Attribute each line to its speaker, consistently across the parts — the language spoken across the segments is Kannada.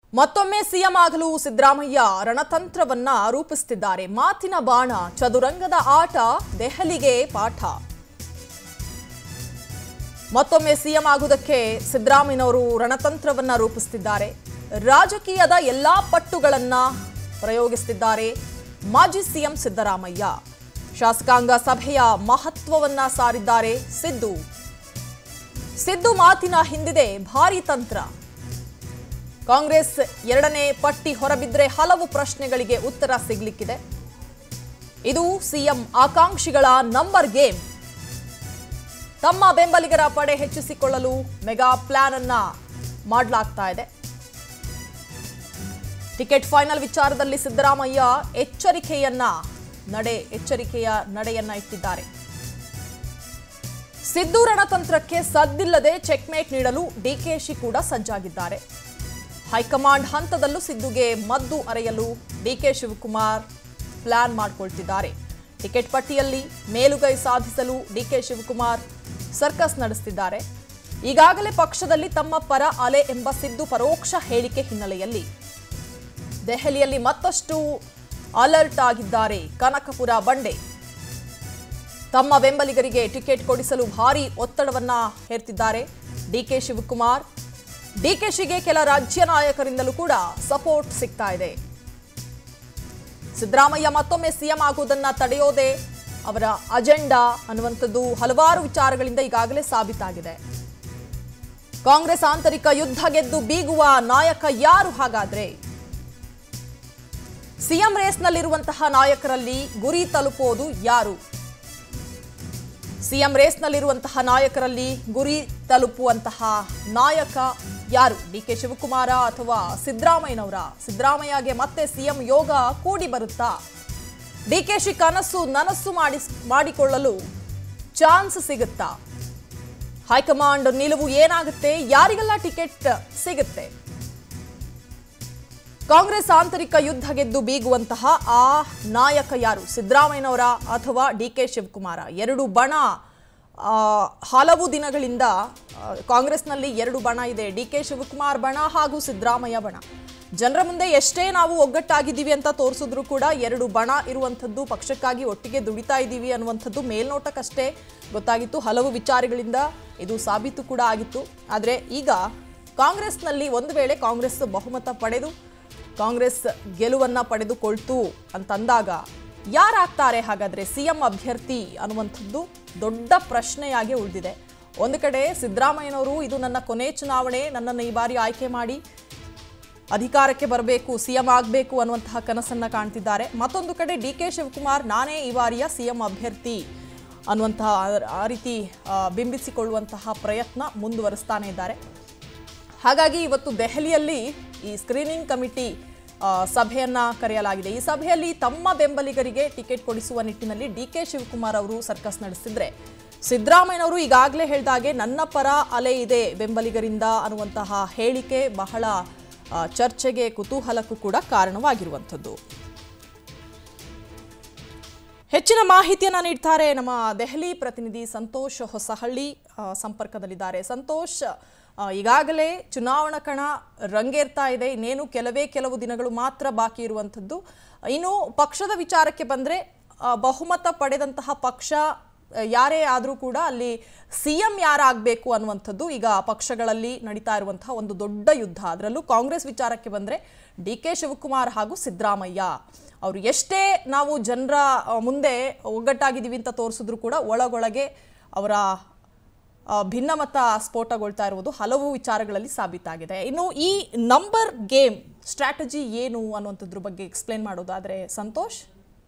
Speaker 1: ಮತ್ತೊಮ್ಮೆ ಸಿಎಂ ಆಗಲು ಸಿದ್ದರಾಮಯ್ಯ ರಣತಂತ್ರವನ್ನ ರೂಪಿಸುತ್ತಿದ್ದಾರೆ. ಮಾತಿನ ಬಾಣ, ಚದುರಂಗದ ಆಟ, ದೆಹಲಿಗೆ ಪಾಠ. ಮತ್ತೊಮ್ಮೆ ಸಿಎಂ ಆಗುವುದಕ್ಕೆ ಸಿದ್ದರಾಮಯ್ಯನವರು ರಣತಂತ್ರವನ್ನ ರೂಪಿಸುತ್ತಿದ್ದಾರೆ. ರಾಜಕೀಯದ ಎಲ್ಲಾ ಪಟ್ಟುಗಳನ್ನ ಪ್ರಯೋಗಿಸುತ್ತಿದ್ದಾರೆ ಮಾಜಿ ಸಿಎಂ ಸಿದ್ದರಾಮಯ್ಯ. ಶಾಸಕಾಂಗ ಸಭೆಯ ಮಹತ್ವವನ್ನ ಸಾರಿದ್ದಾರೆ ಸಿದ್ದು ಮಾತಿನ ಹಿಂದಿದೆ ಭಾರೀ ತಂತ್ರ. ಕಾಂಗ್ರೆಸ್ ಎರಡನೇ ಪಟ್ಟಿ ಹೊರಬಿದ್ದರೆ ಹಲವು ಪ್ರಶ್ನೆಗಳಿಗೆ ಉತ್ತರ ಸಿಗಲಿಕ್ಕಿದೆ. ಇದು ಸಿಎಂ ಆಕಾಂಕ್ಷಿಗಳ ನಂಬರ್ ಗೇಮ್. ತಮ್ಮ ಬೆಂಬಲಿಗರ ಪಡೆ ಹೆಚ್ಚಿಸಿಕೊಳ್ಳಲು ಮೆಗಾ ಪ್ಲಾನ್ ಅನ್ನ ಮಾಡಲಾಗ್ತಾ ಇದೆ. ಟಿಕೆಟ್ ಫೈನಲ್ ವಿಚಾರದಲ್ಲಿ ಸಿದ್ದರಾಮಯ್ಯ ಎಚ್ಚರಿಕೆಯ ನಡೆಯನ್ನ ಇಟ್ಟಿದ್ದಾರೆ. ಸಿದ್ದು ರಣತಂತ್ರಕ್ಕೆ ಸದ್ದಿಲ್ಲದೆ ಚೆಕ್ಮೇಟ್ ನೀಡಲು ಡಿಕೆಶಿ ಕೂಡ ಸಜ್ಜಾಗಿದ್ದಾರೆ. ಹೈಕಮಾಂಡ್ ಹಂತದಲ್ಲೂ ಸಿದ್ದುಗೆ ಮದ್ದು ಅರೆಯಲು ಡಿಕೆ ಶಿವಕುಮಾರ್ ಪ್ಲಾನ್ ಮಾಡಿಕೊಳ್ತಿದ್ದಾರೆ. ಟಿಕೆಟ್ ಪಟ್ಟಿಯಲ್ಲಿ ಮೇಲುಗೈ ಸಾಧಿಸಲು ಡಿಕೆ ಶಿವಕುಮಾರ್ ಸರ್ಕಸ್ ನಡೆಸುತ್ತಿದ್ದಾರೆ. ಈಗಾಗಲೇ ಪಕ್ಷದಲ್ಲಿ ತಮ್ಮ ಪರ ಅಲೆ ಎಂಬ ಸಿದ್ದು ಪರೋಕ್ಷ ಹೇಳಿಕೆ ಹಿನ್ನೆಲೆಯಲ್ಲಿ ದೆಹಲಿಯಲ್ಲಿ ಮತ್ತಷ್ಟು ಅಲರ್ಟ್ ಆಗಿದ್ದಾರೆ ಕನಕಪುರ ಬಂಡೆ. ತಮ್ಮ ಬೆಂಬಲಿಗರಿಗೆ ಟಿಕೆಟ್ ಕೊಡಿಸಲು ಭಾರೀ ಒತ್ತಡವನ್ನ ಹೇರ್ತಿದ್ದಾರೆ ಡಿಕೆ ಶಿವಕುಮಾರ್. ಡಿಕೆಶಿಗೆ ಕೆಲ ರಾಜ್ಯ ನಾಯಕರಿಂದಲೂ ಕೂಡ ಸಪೋರ್ಟ್ ಸಿಗ್ತಾ ಇದೆ. ಸಿದ್ದರಾಮಯ್ಯ ಮತ್ತೊಮ್ಮೆ ಸಿಎಂ ಆಗುವುದನ್ನ ತಡೆಯೋದೇ ಅವರ ಅಜೆಂಡಾ ಅನ್ನುವಂಥದ್ದು ಹಲವಾರು ವಿಚಾರಗಳಿಂದ ಈಗಾಗಲೇ ಸಾಬೀತಾಗಿದೆ. ಕಾಂಗ್ರೆಸ್ ಆಂತರಿಕ ಯುದ್ಧ ಗೆದ್ದು ಬೀಗುವ ನಾಯಕ ಯಾರು? ಹಾಗಾದ್ರೆ ಸಿಎಂ ರೇಸ್ನಲ್ಲಿರುವಂತಹ ನಾಯಕರಲ್ಲಿ ಗುರಿ ತಲುಪೋದು ಯಾರು? ಸಿಎಂ ರೇಸ್ನಲ್ಲಿರುವಂತಹ ನಾಯಕರಲ್ಲಿ ಗುರಿ ತಲುಪುವಂತಹ ನಾಯಕ ಯಾರು? ಡಿಕೆ ಶಿವಕುಮಾರ ಅಥವಾ ಸಿದ್ದರಾಮಯ್ಯನವರ? ಸಿದ್ದರಾಮಯ್ಯಗೆ ಮತ್ತೆ ಸಿಎಂ ಯೋಗ ಕೂಡಿ ಬರುತ್ತಾ? ಡಿಕೆಶಿ ಕನಸು ನನಸು ಮಾಡಿಕೊಳ್ಳಲು ಚಾನ್ಸ್ ಸಿಗುತ್ತಾ? ಹೈಕಮಾಂಡ್ ನಿಲುವು ಏನಾಗುತ್ತೆ? ಯಾರಿಗೆಲ್ಲ ಟಿಕೆಟ್ ಸಿಗುತ್ತೆ? ಕಾಂಗ್ರೆಸ್ ಆಂತರಿಕ ಯುದ್ಧ ಗೆದ್ದು ಬೀಗುವಂತಹ ಆ ನಾಯಕ ಯಾರು? ಸಿದ್ದರಾಮಯ್ಯನವರ ಅಥವಾ ಡಿಕೆ ಶಿವಕುಮಾರ? ಎರಡು ಬಣ ಹಲವು ದಿನಗಳಿಂದ ಕಾಂಗ್ರೆಸ್ನಲ್ಲಿ ಎರಡು ಬಣ ಇದೆ. ಡಿಕೆ ಶಿವಕುಮಾರ್ ಬಣ ಹಾಗೂ ಸಿದ್ದರಾಮಯ್ಯ ಬಣ. ಜನರ ಮುಂದೆ ಎಷ್ಟೇ ನಾವು ಒಗ್ಗಟ್ಟಾಗಿದ್ದೀವಿ ಅಂತ ತೋರಿಸಿದ್ರು ಕೂಡ ಎರಡು ಬಣ ಇರುವಂಥದ್ದು, ಪಕ್ಷಕ್ಕಾಗಿ ಒಟ್ಟಿಗೆ ದುಡಿತಾ ಇದ್ದೀವಿ ಅನ್ನುವಂಥದ್ದು ಮೇಲ್ನೋಟಕ್ಕಷ್ಟೇ ಗೊತ್ತಾಗಿತ್ತು. ಹಲವು ವಿಚಾರಗಳಿಂದ ಇದು ಸಾಬೀತು ಕೂಡ ಆಗಿತ್ತು. ಆದರೆ ಈಗ ಕಾಂಗ್ರೆಸ್ನಲ್ಲಿ ಒಂದು ವೇಳೆ ಕಾಂಗ್ರೆಸ್ ಬಹುಮತ ಪಡೆದು ಕಾಂಗ್ರೆಸ್ ಗೆಲುವನ್ನ ಪಡೆದುಕೊಳ್ತು ಅಂತಂದಾಗ ಯಾರಾಗ್ತಾರೆ ಹಾಗಾದ್ರೆ ಸಿಎಂ ಅಭ್ಯರ್ಥಿ ಅನ್ನುವಂಥದ್ದು ದೊಡ್ಡ ಪ್ರಶ್ನೆಯಾಗಿ ಉಳಿದಿದೆ. ಒಂದು ಕಡೆ ಸಿದ್ದರಾಮಯ್ಯನವರು ಇದು ನನ್ನ ಕೊನೆ ಚುನಾವಣೆ, ನನ್ನನ್ನು ಈ ಬಾರಿ ಆಯ್ಕೆ ಮಾಡಿ ಅಧಿಕಾರಕ್ಕೆ ಬರಬೇಕು, ಸಿಎಂ ಆಗಬೇಕು ಅನ್ನುವಂತಹ ಕನಸನ್ನ ಕಾಣ್ತಿದ್ದಾರೆ. ಮತ್ತೊಂದು ಕಡೆ ಡಿಕೆ ಶಿವಕುಮಾರ್ ನಾನೇ ಈ ಬಾರಿಯ ಸಿಎಂ ಅಭ್ಯರ್ಥಿ ಅನ್ನುವಂತಹ ಆ ರೀತಿ ಬಿಂಬಿಸಿಕೊಳ್ಳುವಂತಹ ಪ್ರಯತ್ನ ಮುಂದುವರಿಸ್ತಾನೆ ಇದ್ದಾರೆ. ಹಾಗಾಗಿ ಇವತ್ತು ದೆಹಲಿಯಲ್ಲಿ ಈ ಸ್ಕ್ರೀನಿಂಗ್ ಕಮಿಟಿ ಸಭೆಯನ್ನ ಕರೆಯಲಾಗಿದೆ. ಈ ಸಭೆಯಲ್ಲಿ ತಮ್ಮ ಬೆಂಬಲಿಗರಿಗೆ ಟಿಕೆಟ್ ಕೊಡಿಸುವ ನಿಟ್ಟಿನಲ್ಲಿ ಡಿಕೆ ಶಿವಕುಮಾರ್ ಅವರು ಸರ್ಕಸ್ ನಡೆಸಿದ್ರೆ, ಸಿದ್ದರಾಮಯ್ಯನವರು ಈಗಾಗಲೇ ಹೇಳಿದಾಗೆ ನನ್ನ ಪರ ಅಲೆ ಇದೆ ಬೆಂಬಲಿಗರಿಂದ ಅನ್ನುವಂತಹ ಹೇಳಿಕೆ ಬಹಳ ಚರ್ಚೆಗೆ, ಕುತೂಹಲಕ್ಕೂ ಕೂಡ ಕಾರಣವಾಗಿರುವಂಥದ್ದು. ಹೆಚ್ಚಿನ ಮಾಹಿತಿಯನ್ನ ನೀಡ್ತಾರೆ ನಮ್ಮ ದೆಹಲಿ ಪ್ರತಿನಿಧಿ ಸಂತೋಷ್ ಹೊಸಹಳ್ಳಿ ಸಂಪರ್ಕದಲ್ಲಿದ್ದಾರೆ. ಸಂತೋಷ್, ಈಗಾಗಲೇ ಚುನಾವಣಾ ಕಣ ರಂಗೇರ್ತಾ ಇದೆ. ಇನ್ನೇನು ಕೆಲವು ದಿನಗಳು ಮಾತ್ರ ಬಾಕಿ ಇರುವಂಥದ್ದು. ಇನ್ನು ಪಕ್ಷದ ವಿಚಾರಕ್ಕೆ ಬಂದರೆ ಬಹುಮತ ಪಡೆದಂತಹ ಪಕ್ಷ ಯಾರೇ ಆದರೂ ಕೂಡ ಅಲ್ಲಿ ಸಿಎಂ ಯಾರಾಗಬೇಕು ಅನ್ನುವಂಥದ್ದು ಈಗ ಪಕ್ಷಗಳಲ್ಲಿ ನಡೀತಾ ಇರುವಂತಹ ಒಂದು ದೊಡ್ಡ ಯುದ್ಧ. ಅದರಲ್ಲೂ ಕಾಂಗ್ರೆಸ್ ವಿಚಾರಕ್ಕೆ ಬಂದರೆ ಡಿಕೆ ಶಿವಕುಮಾರ್ ಹಾಗೂ ಸಿದ್ದರಾಮಯ್ಯ ಅವರು ಎಷ್ಟೇ ನಾವು ಜನರ ಮುಂದೆ ಒಗ್ಗಟ್ಟಾಗಿದ್ದೀವಿ ಅಂತ ತೋರಿಸಿದ್ರು ಕೂಡ ಒಳಗೊಳಗೆ ಅವರ ಭಿನ್ನಮತ ಸ್ಫೋಟಗೊಳ್ತಾ ಇರುವುದು ಹಲವು ವಿಚಾರಗಳಲ್ಲಿ ಸಾಬೀತಾಗಿದೆ. ಇನ್ನು ಈ ನಂಬರ್ ಗೇಮ್ ಸ್ಟ್ರಾಟಜಿ ಏನು ಅನ್ನುವಂಥದ್ರ ಬಗ್ಗೆ ಎಕ್ಸ್ಪ್ಲೇನ್ ಮಾಡೋದಾದ್ರೆ ಸಂತೋಷ್.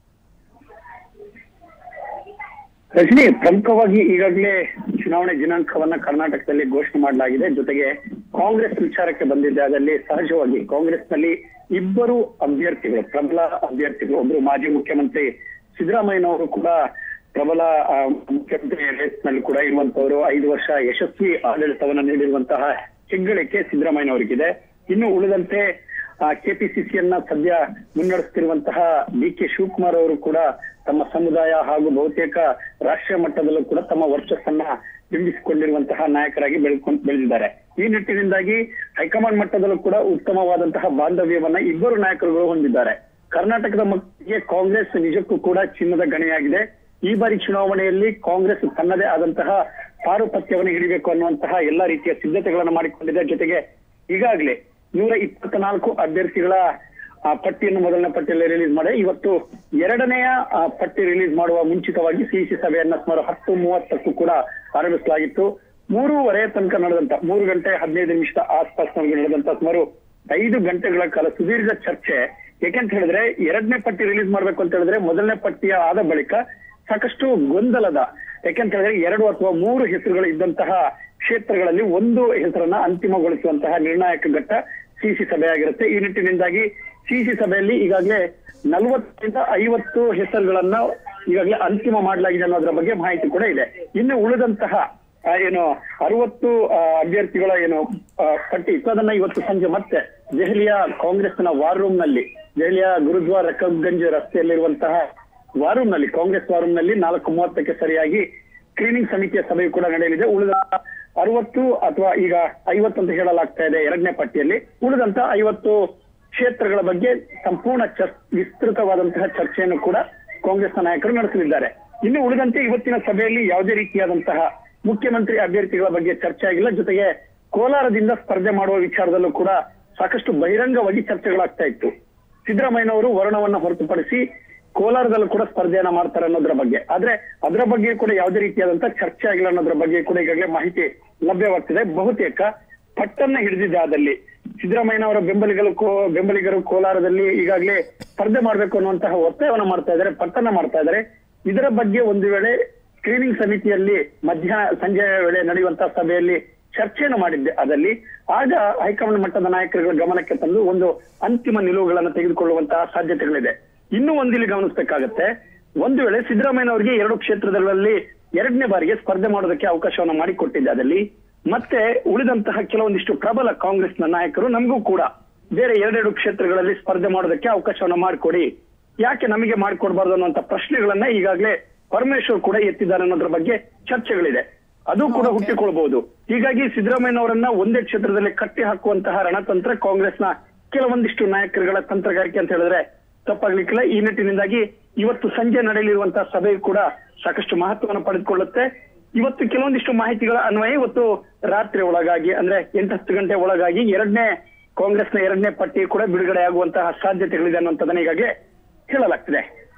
Speaker 2: ರಜನಿ, ಪ್ರಮುಖವಾಗಿ ಈಗಾಗಲೇ ಚುನಾವಣೆ ದಿನಾಂಕವನ್ನ ಕರ್ನಾಟಕದಲ್ಲಿ ಘೋಷಣೆ ಮಾಡಲಾಗಿದೆ. ಜೊತೆಗೆ ಕಾಂಗ್ರೆಸ್ ವಿಚಾರಕ್ಕೆ ಬಂದಿದ್ದಾದಲ್ಲಿ ಸಹಜವಾಗಿ ಕಾಂಗ್ರೆಸ್ನಲ್ಲಿ ಇಬ್ಬರು ಅಭ್ಯರ್ಥಿಗಳು, ಪ್ರಬಲ ಅಭ್ಯರ್ಥಿಗಳು, ಒಬ್ರು ಮಾಜಿ ಮುಖ್ಯಮಂತ್ರಿ ಸಿದ್ದರಾಮಯ್ಯನವರು ಕೂಡ ಪ್ರಬಲ ಮುಖ್ಯಮಂತ್ರಿ ರೇಸ್ನಲ್ಲಿ ಕೂಡ ಇರುವಂತವರು. 5 ವರ್ಷ ಯಶಸ್ವಿ ಆಡಳಿತವನ್ನ ನೀಡಿರುವಂತಹ ಹೆಗ್ಗಳಿಕೆ ಸಿದ್ದರಾಮಯ್ಯನವರಿಗಿದೆ. ಇನ್ನು ಉಳಿದಂತೆ ಕೆಪಿಸಿಸಿಯನ್ನ ಸದ್ಯ ಮುನ್ನಡೆಸುತ್ತಿರುವಂತಹ ಡಿಕೆ ಶಿವಕುಮಾರ್ ಅವರು ಕೂಡ ತಮ್ಮ ಸಮುದಾಯ ಹಾಗೂ ಬಹುತೇಕ ರಾಷ್ಟ್ರೀಯ ಮಟ್ಟದಲ್ಲೂ ಕೂಡ ತಮ್ಮ ವರ್ಚಸ್ಸನ್ನ ಬಿಂಬಿಸಿಕೊಂಡಿರುವಂತಹ ನಾಯಕರಾಗಿ ಬೆಳೆದಿದ್ದಾರೆ. ಈ ನಿಟ್ಟಿನಿಂದಾಗಿ ಹೈಕಮಾಂಡ್ ಮಟ್ಟದಲ್ಲೂ ಕೂಡ ಉತ್ತಮವಾದಂತಹ ಬಾಂಧವ್ಯವನ್ನ ಇಬ್ಬರು ನಾಯಕರುಗಳು ಹೊಂದಿದ್ದಾರೆ. ಕರ್ನಾಟಕದ ಮಟ್ಟಿಗೆ ಕಾಂಗ್ರೆಸ್ ನಿಜಕ್ಕೂ ಕೂಡ ಚಿನ್ನದ ಗಣಿಯಾಗಿದೆ. ಈ ಬಾರಿ ಚುನಾವಣೆಯಲ್ಲಿ ಕಾಂಗ್ರೆಸ್ ತನ್ನದೇ ಆದಂತಹ ಪಾರುಪತ್ಯವನ್ನು ಹಿಡಿಬೇಕು ಅನ್ನುವಂತಹ ಎಲ್ಲಾ ರೀತಿಯ ಸಿದ್ಧತೆಗಳನ್ನು ಮಾಡಿಕೊಂಡಿದೆ. ಜೊತೆಗೆ ಈಗಾಗಲೇ 124 ಅಭ್ಯರ್ಥಿಗಳ ಪಟ್ಟಿಯನ್ನು ಮೊದಲನೇ ಪಟ್ಟಿಯಲ್ಲಿ ರಿಲೀಸ್ ಮಾಡಿ ಇವತ್ತು ಎರಡನೆಯ ಪಟ್ಟಿ ರಿಲೀಸ್ ಮಾಡುವ ಮುಂಚಿತವಾಗಿ ಸಿಇಸಿ ಸಭೆಯನ್ನ ಸುಮಾರು 10:30ಕ್ಕೂ ಕೂಡ ಆರಂಭಿಸಲಾಗಿತ್ತು. 3:30 ತನಕ ನಡೆದಂತ 3 ಗಂಟೆ 15 ನಿಮಿಷದ ಆಸ್ಪಾಸ್ನಲ್ಲಿ ನಡೆದಂತ ಸುಮಾರು 5 ಗಂಟೆಗಳ ಕಾಲ ಸುದೀರ್ಘ ಚರ್ಚೆ. ಯಾಕೆಂತ ಹೇಳಿದ್ರೆ ಎರಡನೇ ಪಟ್ಟಿ ರಿಲೀಸ್ ಮಾಡ್ಬೇಕು ಅಂತ ಹೇಳಿದ್ರೆ ಮೊದಲನೇ ಪಟ್ಟಿಯ ಆದ ಬಳಿಕ ಸಾಕಷ್ಟು ಗೊಂದಲದ, ಯಾಕೆಂತ ಹೇಳಿದ್ರೆ 2 ಅಥವಾ 3 ಹೆಸರುಗಳು ಇದ್ದಂತಹ ಕ್ಷೇತ್ರಗಳಲ್ಲಿ ಒಂದು ಹೆಸರನ್ನ ಅಂತಿಮಗೊಳಿಸುವಂತಹ ನಿರ್ಣಾಯಕ ಘಟ್ಟ ಸಿಸಿ ಸಭೆ ಆಗಿರುತ್ತೆ. ಈ ನಿಟ್ಟಿನಿಂದಾಗಿ ಸಿಸಿ ಸಭೆಯಲ್ಲಿ ಈಗಾಗಲೇ 40-50 ಹೆಸರುಗಳನ್ನ ಈಗಾಗಲೇ ಅಂತಿಮ ಮಾಡಲಾಗಿದೆ ಅನ್ನೋದ್ರ ಬಗ್ಗೆ ಮಾಹಿತಿ ಕೂಡ ಇದೆ. ಇನ್ನು ಉಳಿದಂತಹ 60 ಅಭ್ಯರ್ಥಿಗಳ ಪಟ್ಟಿ ಇತ್ತು. ಅದನ್ನ ಇವತ್ತು ಸಂಜೆ ಮತ್ತೆ ದೆಹಲಿಯ ಕಾಂಗ್ರೆಸ್ನ ವಾರ್ ರೂಮ್ ನಲ್ಲಿ, ದೆಹಲಿಯ ಗುರುದ್ವಾರ ರಕಬ್ಗಂಜ್ ರಸ್ತೆಯಲ್ಲಿರುವಂತಹ ವಾರ್ ರೂಮ್ ನಲ್ಲಿ, ಕಾಂಗ್ರೆಸ್ ವಾರ್ ರೂಮ್ ನಲ್ಲಿ 4:30ಕ್ಕೆ ಸರಿಯಾಗಿ ಸ್ಕ್ರೀನಿಂಗ್ ಸಮಿತಿಯ ಸಭೆ ಕೂಡ ನಡೆಯಲಿದೆ. ಉಳಿದ 60 ಅಥವಾ ಈಗ 50 ಅಂತ ಹೇಳಲಾಗ್ತಾ ಇದೆ ಎರಡನೇ ಪಟ್ಟಿಯಲ್ಲಿ. ಉಳಿದಂತ 50 ಕ್ಷೇತ್ರಗಳ ಬಗ್ಗೆ ಸಂಪೂರ್ಣ ವಿಸ್ತೃತವಾದಂತಹ ಚರ್ಚೆಯನ್ನು ಕೂಡ ಕಾಂಗ್ರೆಸ್ನ ನಾಯಕರು ನಡೆಸಲಿದ್ದಾರೆ. ಇನ್ನು ಉಳಿದಂತೆ ಇವತ್ತಿನ ಸಭೆಯಲ್ಲಿ ಯಾವುದೇ ರೀತಿಯಾದಂತಹ ಮುಖ್ಯಮಂತ್ರಿ ಅಭ್ಯರ್ಥಿಗಳ ಬಗ್ಗೆ ಚರ್ಚೆ ಆಗಿಲ್ಲ. ಜೊತೆಗೆ ಕೋಲಾರದಿಂದ ಸ್ಪರ್ಧೆ ಮಾಡುವ ವಿಚಾರದಲ್ಲೂ ಕೂಡ ಸಾಕಷ್ಟು ಬಹಿರಂಗವಾಗಿ ಚರ್ಚೆಗಳಾಗ್ತಾ ಇತ್ತು. ಸಿದ್ದರಾಮಯ್ಯನವರು ವರ್ಣವನ್ನ ಹೊರತುಪಡಿಸಿ ಕೋಲಾರದಲ್ಲೂ ಕೂಡ ಸ್ಪರ್ಧೆಯನ್ನ ಮಾಡ್ತಾರೆ ಅನ್ನೋದ್ರ ಬಗ್ಗೆ, ಆದ್ರೆ ಅದರ ಬಗ್ಗೆ ಕೂಡ ಯಾವುದೇ ರೀತಿಯಾದಂತಹ ಚರ್ಚೆ ಆಗಿಲ್ಲ ಅನ್ನೋದ್ರ ಬಗ್ಗೆ ಕೂಡ ಈಗಾಗಲೇ ಮಾಹಿತಿ ಲಭ್ಯವಾಗ್ತಿದೆ. ಬಹುತೇಕ ಪಟ್ಟನ್ನ ಹಿಡಿದಿದ್ದಾದಲ್ಲಿ ಸಿದ್ದರಾಮಯ್ಯನವರ ಬೆಂಬಲಿಗರು ಕೋಲಾರದಲ್ಲಿ ಈಗಾಗಲೇ ಸ್ಪರ್ಧೆ ಮಾಡ್ಬೇಕು ಅನ್ನುವಂತಹ ಒತ್ತಾಯವನ್ನ ಮಾಡ್ತಾ ಇದ್ದಾರೆ, ಪಟ್ಟನ್ನ ಮಾಡ್ತಾ ಇದ್ದಾರೆ. ಇದರ ಬಗ್ಗೆ ಒಂದು ವೇಳೆ ಸ್ಕ್ರೀನಿಂಗ್ ಸಮಿತಿಯಲ್ಲಿ ಸಂಜೆ ವೇಳೆ ನಡೆಯುವಂತಹ ಸಭೆಯಲ್ಲಿ ಚರ್ಚೆಯನ್ನು ಮಾಡಿದ್ದೆ ಅದಲ್ಲಿ, ಆಗ ಹೈಕಮಾಂಡ್ ಮಟ್ಟದ ನಾಯಕರುಗಳ ಗಮನಕ್ಕೆ ತಂದು ಒಂದು ಅಂತಿಮ ನಿಲುವುಗಳನ್ನು ತೆಗೆದುಕೊಳ್ಳುವಂತಹ ಸಾಧ್ಯತೆಗಳಿದೆ. ಇನ್ನೂ ಒಂದಿಲ್ಲಿ ಗಮನಿಸಬೇಕಾಗತ್ತೆ, ಒಂದು ವೇಳೆ ಸಿದ್ದರಾಮಯ್ಯನವರಿಗೆ 2 ಕ್ಷೇತ್ರಗಳಲ್ಲಿ ಎರಡನೇ ಬಾರಿಗೆ ಸ್ಪರ್ಧೆ ಮಾಡೋದಕ್ಕೆ ಅವಕಾಶವನ್ನ ಮಾಡಿಕೊಟ್ಟಿದ್ದೆ ಅದಲ್ಲಿ, ಮತ್ತೆ ಉಳಿದಂತಹ ಕೆಲವೊಂದಿಷ್ಟು ಪ್ರಬಲ ಕಾಂಗ್ರೆಸ್ನ ನಾಯಕರು ನಮಗೂ ಕೂಡ ಬೇರೆ 2 ಕ್ಷೇತ್ರಗಳಲ್ಲಿ ಸ್ಪರ್ಧೆ ಮಾಡೋದಕ್ಕೆ ಅವಕಾಶವನ್ನ ಮಾಡಿಕೊಡಿ, ಯಾಕೆ ನಮಗೆ ಮಾಡಿಕೊಡ್ಬಾರ್ದು ಅನ್ನುವಂತ ಪ್ರಶ್ನೆಗಳನ್ನ ಈಗಾಗಲೇ ಪರಮೇಶ್ವರ್ ಕೂಡ ಎತ್ತಿದ್ದಾರೆ ಅನ್ನೋದ್ರ ಬಗ್ಗೆ ಚರ್ಚೆಗಳಿದೆ. ಅದು ಕೂಡ ಹುಟ್ಟಿಕೊಳ್ಬಹುದು. ಹೀಗಾಗಿ ಸಿದ್ದರಾಮಯ್ಯನವರನ್ನ ಒಂದೇ ಕ್ಷೇತ್ರದಲ್ಲಿ ಕಟ್ಟಿ ಹಾಕುವಂತಹ ರಣತಂತ್ರ ಕಾಂಗ್ರೆಸ್ನ ಕೆಲವೊಂದಿಷ್ಟು ನಾಯಕರುಗಳ ತಂತ್ರಗಾರಿಕೆ ಅಂತ ಹೇಳಿದ್ರೆ ತಪ್ಪಾಗ್ಲಿಕ್ಕಿಲ್ಲ. ಈ ನಿಟ್ಟಿನಿಂದಾಗಿ ಇವತ್ತು ಸಂಜೆ ನಡೆಯಲಿರುವಂತಹ ಸಭೆ ಕೂಡ ಸಾಕಷ್ಟು ಮಹತ್ವವನ್ನು ಪಡೆದುಕೊಳ್ಳುತ್ತೆ. ಇವತ್ತು ಕೆಲವೊಂದಿಷ್ಟು ಮಾಹಿತಿಗಳ ಅನ್ವಯ ಇವತ್ತು ರಾತ್ರಿ ಒಳಗಾಗಿ ಅಂದ್ರೆ 8-10 ಗಂಟೆ ಒಳಗಾಗಿ ಕಾಂಗ್ರೆಸ್ನ ಎರಡನೇ ಪಟ್ಟಿ ಕೂಡ ಬಿಡುಗಡೆ ಆಗುವಂತಹ ಸಾಧ್ಯತೆಗಳಿದೆ ಅನ್ನುವಂಥದ್ದನ್ನ ಈಗಾಗಲೇ ಹೇಳಲಾಗ್ತಿದೆ.